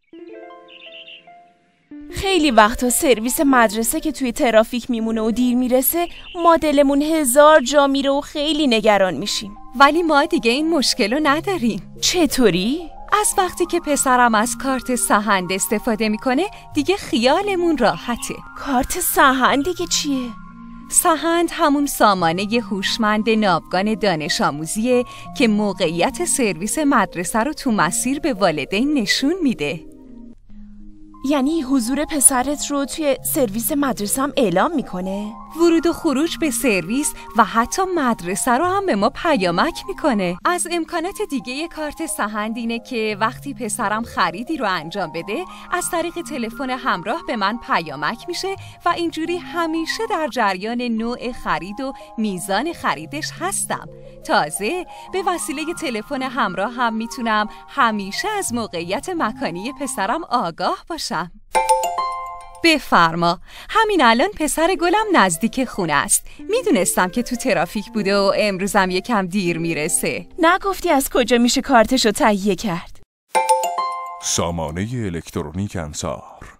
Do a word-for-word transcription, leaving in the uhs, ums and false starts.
خیلی وقتا سرویس مدرسه که توی ترافیک میمونه و دیر میرسه ما دلمون هزار جا میره و خیلی نگران میشیم. ولی ما دیگه این مشکل رو نداریم. چطوری؟ از وقتی که پسرم از کارت سهند استفاده میکنه دیگه خیالمون راحته. کارت سهند دیگه چیه؟ سهند همون سامانه هوشمند ناوگان دانش آموزیه که موقعیت سرویس مدرسه رو تو مسیر به والدین نشون میده. یعنی حضور پسرت رو توی سرویس مدرسه هم اعلام میکنه؟ ورود و خروج به سرویس و حتی مدرسه رو هم به ما پیامک میکنه. از امکانات دیگه کارت سهند اینه که وقتی پسرم خریدی رو انجام بده از طریق تلفن همراه به من پیامک میشه و اینجوری همیشه در جریان نوع خرید و میزان خریدش هستم. تازه به وسیله تلفن همراه هم میتونم همیشه از موقعیت مکانی پسرم آگاه باشم. بفرما، همین الان پسر گلم نزدیک خونه است. میدونستم که تو ترافیک بوده و امروزم یکم دیر میرسه. نگفتی از کجا میشه کارتشو تهیه کرد؟ سامانه الکترونیک انصار